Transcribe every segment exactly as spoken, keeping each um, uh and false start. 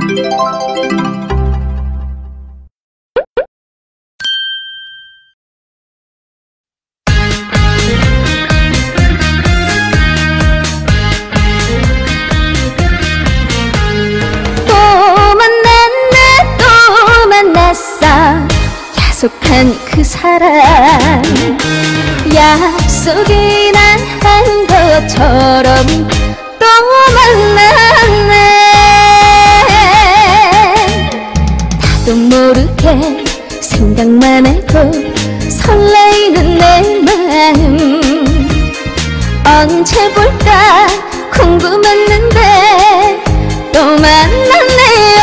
약속한 그 사람 약속이나 한 것처럼 또 만났네. 나도 모르게 생각만 해도 설레이는 내 마음. 언제 볼까 궁금했는데 또 만났네요.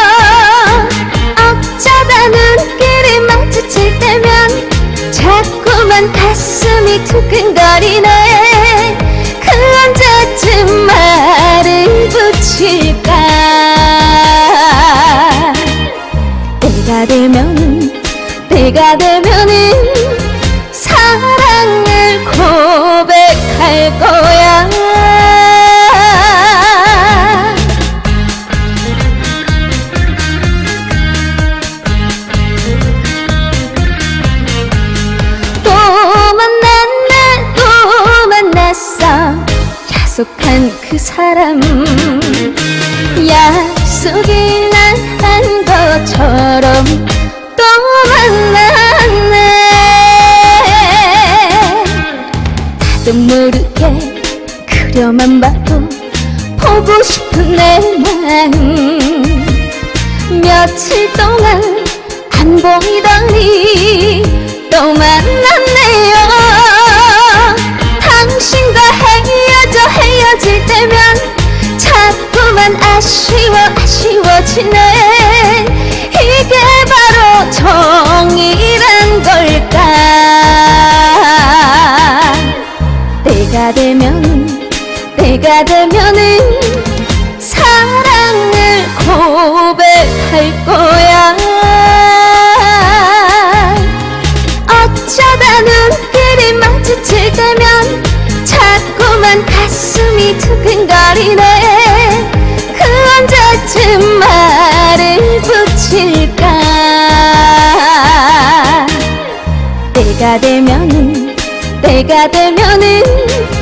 어쩌다 눈길이 마주칠 때면 자꾸만 가슴이 두근거리네. 그 언제쯤 말을 붙일까. 때가 되면은 때가 되면은 사랑을 고백할 거야. 약속한 그 사람 약속이나 한 것처럼 또 만났네. 나도 모르게 그려만 봐도 보고 싶은 내 마음. 며칠 동안 안 보이더니 또 만났네요. 당신과 헤어져 헤어질 때면 자꾸만 아쉬워 아쉬워지네. 이게 바로 정이란 걸까. 때가 되면은 때가 되면은 사랑을 고백할 거야. 어쩌다 눈길이 마주칠 때면 자꾸만 가슴이 두근거리네. 그 언제쯤 말을 붙일까. 때가 되면은 때가 되면은